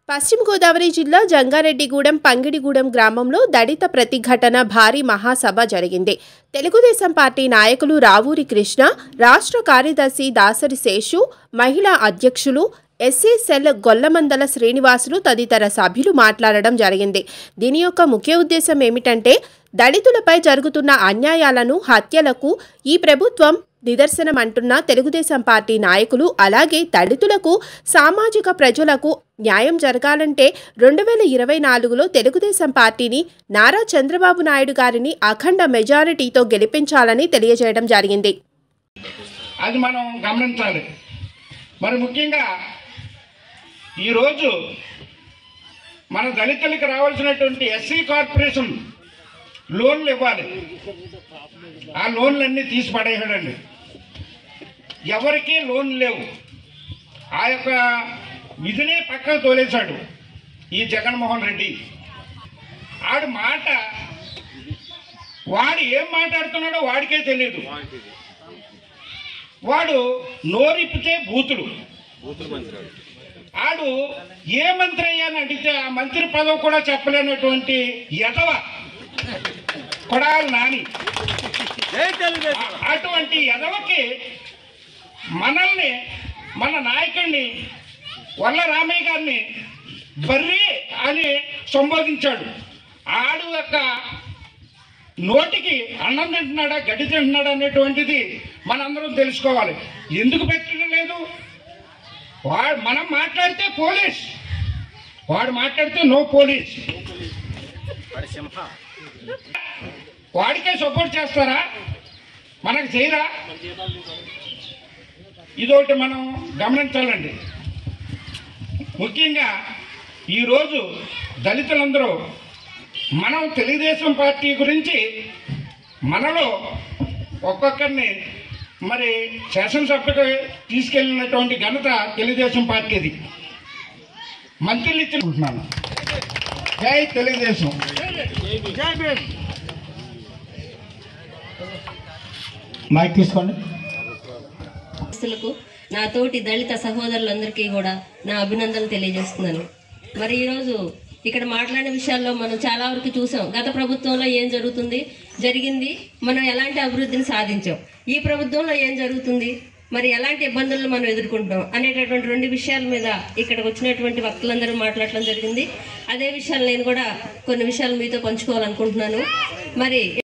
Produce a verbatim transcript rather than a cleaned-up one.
పశ్చిమ గోదావరి జిల్లా జంగారెడ్డిగూడెం పంగిడిగూడెం గ్రామంలో దళిత ప్రతిఘటన భారీ మహాసభ జరిగింది. తెలుగుదేశం పార్టీ నాయకులు రావూరి కృష్ణ, రాష్ట్ర కార్యదర్శి దాసరి శేషు, మహిళా అధ్యక్షులు ఎస్సీ సెల్ గొల్లమందల శ్రీనివాసులు తదితర సభ్యులు మాట్లాడడం జరిగింది. దీని యొక్క ముఖ్య ఉద్దేశం ఏమిటంటే దళితులపై జరుగుతున్న అన్యాయాలను, హత్యలకు ఈ ప్రభుత్వం నిదర్శనమంటున్న తెలుగుదేశం పార్టీ నాయకులు, అలాగే దళితులకు, సామాజిక ప్రజలకు న్యాయం జరగాలంటే రెండు వేల ఇరవై నాలుగులో తెలుగుదేశం పార్టీని, నారా చంద్రబాబు నాయుడు గారిని అఖండ మెజారిటీతో గెలిపించాలని తెలియజేయడం జరిగింది. అది మనం గమనించాలి. మరి ముఖ్యంగా ఈరోజు మన దళితులకు రావాల్సినటువంటి ఎస్సీ కార్పొరేషన్ లోన్లు ఇవ్వాలి. ఆ లోన్లన్నీ తీసి పడేయడండి. ఎవరికీ లోన్ లేవు. ఆ యొక్క విధినే పక్కకు తోలేశాడు ఈ జగన్మోహన్ రెడ్డి. ఆడు మాట, వాడు ఏం మాట్లాడుతున్నాడో వాడికే తెలియదు. వాడు నోరిప్పితే బూతులు. ఆడు ఏ మంత్రి అయ్యాని అడిగితే ఆ మంత్రి పదవి కూడా చెప్పలేనటువంటి ఎదవ కొడాలి నాని. అటువంటి ఎదవకి మనల్ని, మన నాయకుడిని వల్ల రామయ్య గారిని బర్రి అని సంబోధించాడు. ఆడు యొక్క నోటికి అన్నం తింటున్నాడా, గడ్డి తింటున్నాడా అనేటువంటిది మనందరం తెలుసుకోవాలి. ఎందుకు పెట్టడం లేదు? వాడు మనం మాట్లాడితే పోలీస్, వాడు మాట్లాడితే నో పోలీస్. వాడికే సపోర్ట్ చేస్తారా? మనకు చేయరా? ఇదొకటి మనం గమనించాలండి. ముఖ్యంగా ఈరోజు దళితులందరూ మనం తెలుగుదేశం పార్టీ గురించి మనలో ఒక్కొక్కరిని మరి శాసనసభకు తీసుకెళ్ళినటువంటి ఘనత తెలుగుదేశం పార్టీది. మంత్రులు ఇచ్చుకుంటున్నాను. జై తెలుగుదేశం. మైక్ తీసుకోండి. నా తోటి దళిత సహోదరులందరికీ కూడా నా అభినందనలు తెలియజేస్తున్నాను. మరి ఈరోజు ఇక్కడ మాట్లాడిన విషయాల్లో మనం చాలా వరకు చూసాం. గత ప్రభుత్వంలో ఏం జరుగుతుంది జరిగింది, మనం ఎలాంటి అభివృద్ధిని సాధించాం, ఈ ప్రభుత్వంలో ఏం జరుగుతుంది, మరి ఎలాంటి ఇబ్బందులను మనం ఎదుర్కొంటాం అనేటటువంటి రెండు విషయాల మీద ఇక్కడికి వచ్చినటువంటి వక్తలందరూ మాట్లాడటం జరిగింది. అదే విషయాలు నేను కూడా కొన్ని విషయాలు మీతో పంచుకోవాలనుకుంటున్నాను. మరి